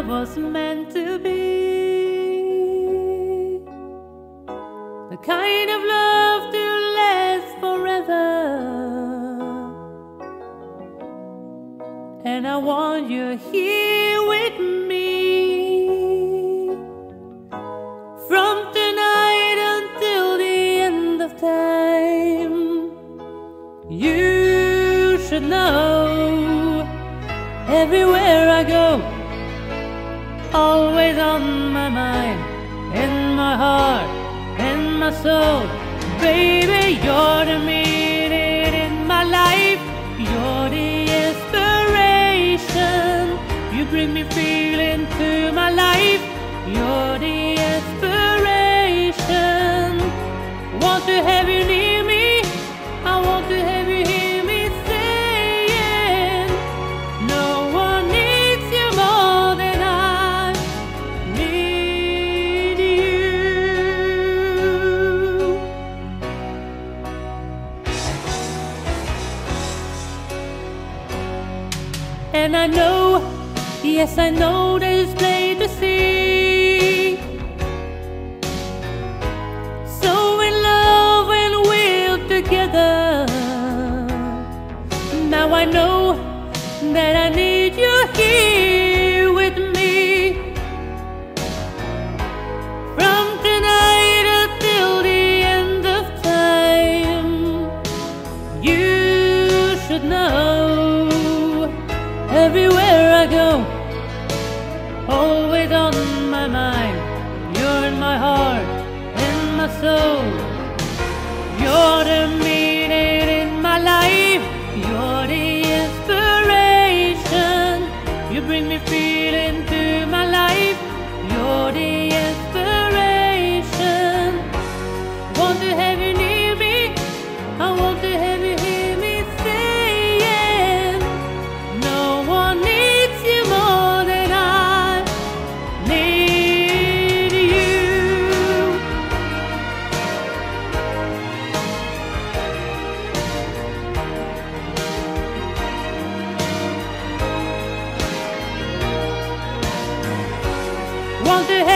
love was meant to be. The kind of love to last forever. And I want you here with me. From tonight until the end of time. You should know, everywhere I go, always on my mind, in my heart, in my soul. Baby, you're the meaning in my life. You're the inspiration. You bring me feeling to my life. You're the inspiration. Want to have you near me. I want to have you hear me saying, no one needs you more than I need you. And I know, yes I know there's plain to see. So in love and we're together. Now I know that I need you here with me. From tonight until the end of time. You should know, everywhere I go, always on my mind. You're in my heart, in my soul. You're the meaning in my life. You're the inspiration. You bring me feeling to my life. You're the inspiration. Want to have you near me. I want to have you hear me saying, no one needs you more than I need you. Want to